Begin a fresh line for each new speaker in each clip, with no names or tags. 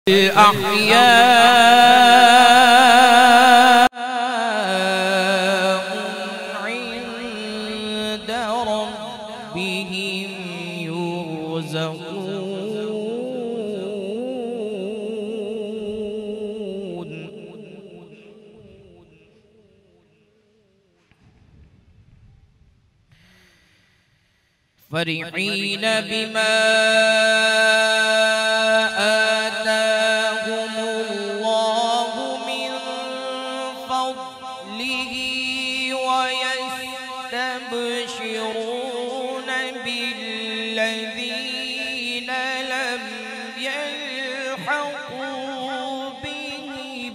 أحياء عند ربهم يرزقون فرحين بما آتاهم الله من فضله ويستبشرون بالذين لم يلحقوا بهم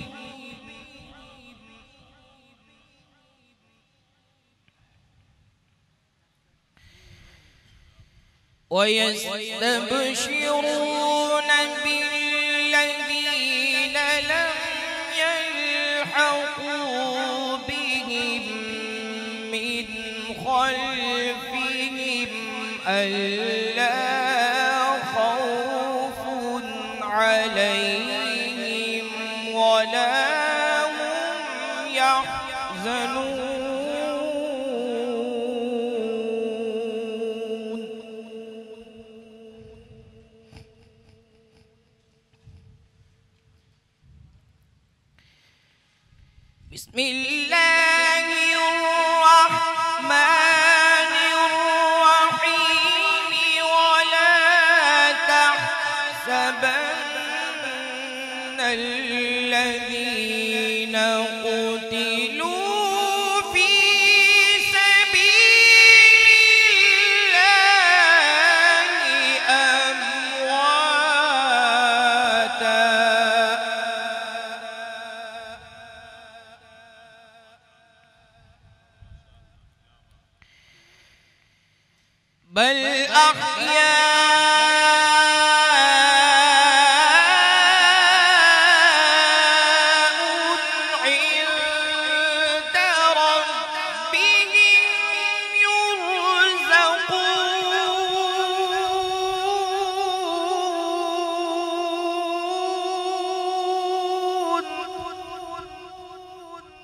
من خلفهم ألا خوف عليهم ولا هم يحزنون بسم الله الرحمن الرحيم ولا تحسبن الذين قتلوا في سبيل الله أمواتا بل أحياء عند ربهم يرزقون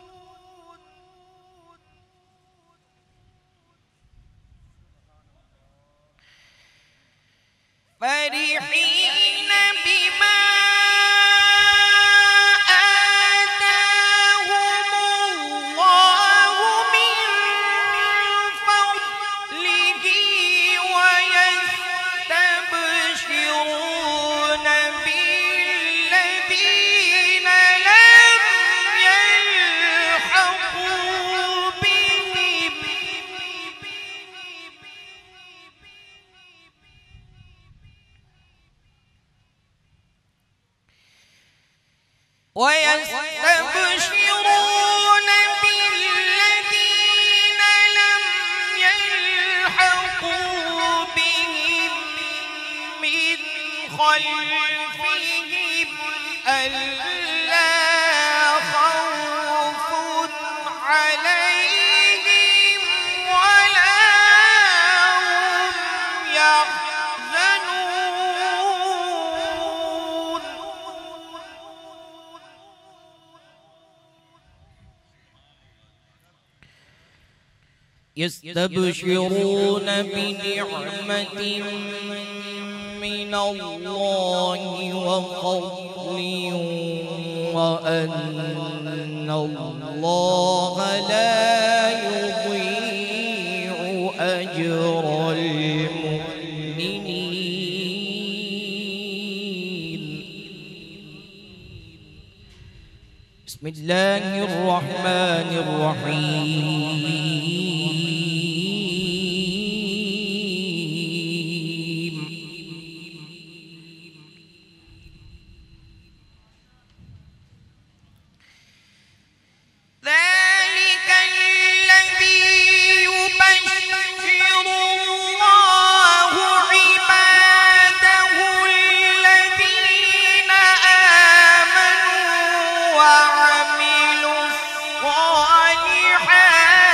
فرحين بما آتاهم الله من فضله ويستبشرون بالذين لم يلحقوا بهم من خلفهم ألا خوف عليهم ولا هم يحزنون يستبشرون بنعمة من الله وفضل وأن الله لا يضيع أجر المؤمنين بسم الله الرحمن الرحيم وعملوا الصالحات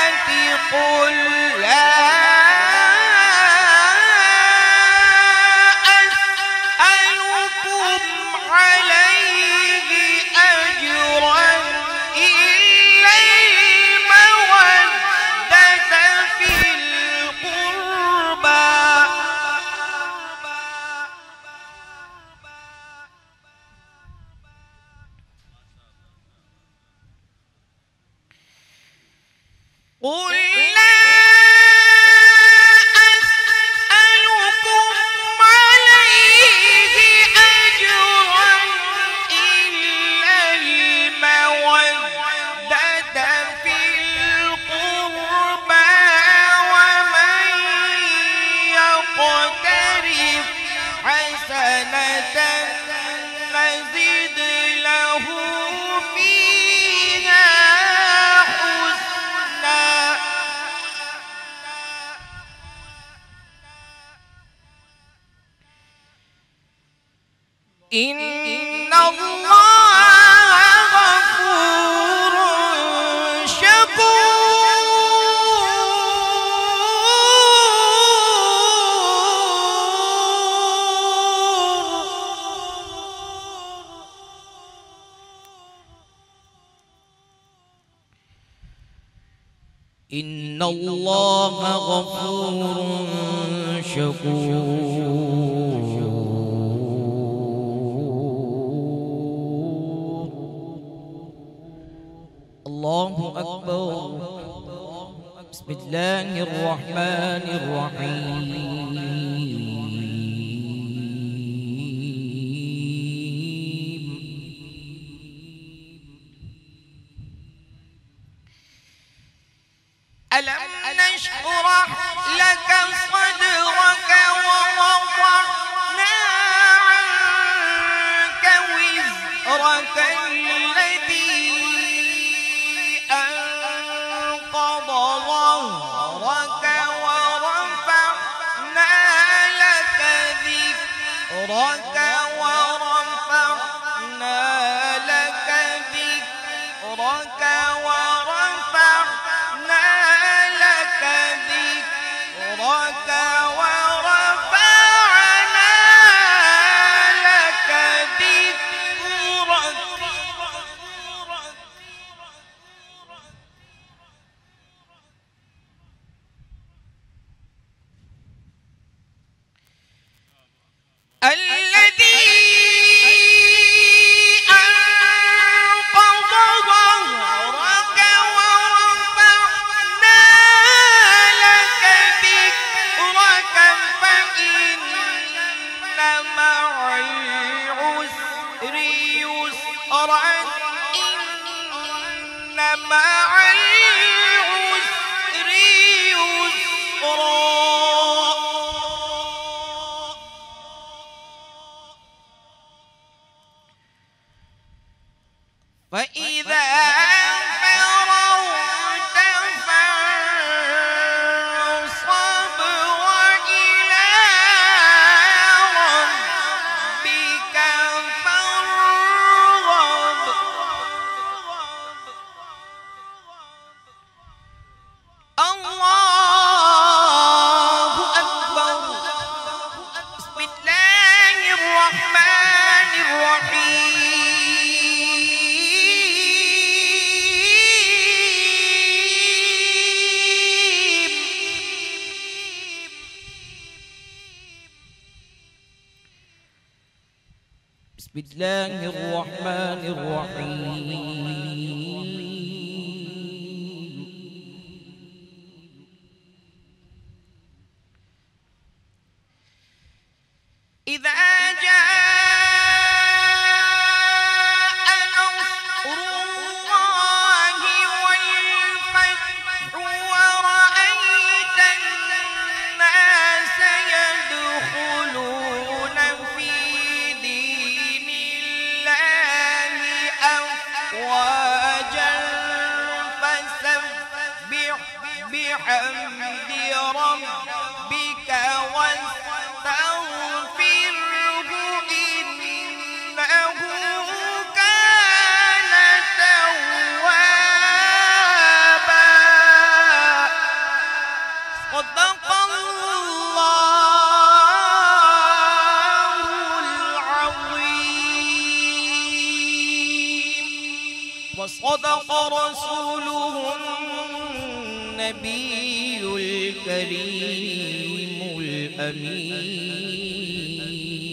إن الله غفور شكور. إن الله غفور شكور. الله أكبر. بسم الله الرحمن الرحيم. ألم نشرح لك صدرك ووضعنا عنك وزرك الذي أنقض ظهرك ورفعنا لك ذكرك ورفعنا لك ذكرك ورفعنا لك ذكرك ورفعنا لك ذكرك. الذي أنقض ظهرك ورفعنا لك ذكرك فإن مع العسر يسرا إن مع العسر يسرا. فإذا فرغت فانصب وإلى ربك فارغب. الله أكبر. بسم الله الرحمن الرحيم. بسم الله الرحمن الرحيم. إذا جاء نصر الله والفتح ورأيت الناس يدخلون في دين الله أفواجا فسبح بحمد ربك واستغفره إنه كان توابا. صدق الله العظيم وصدق رسوله النبي الكريم الأمين.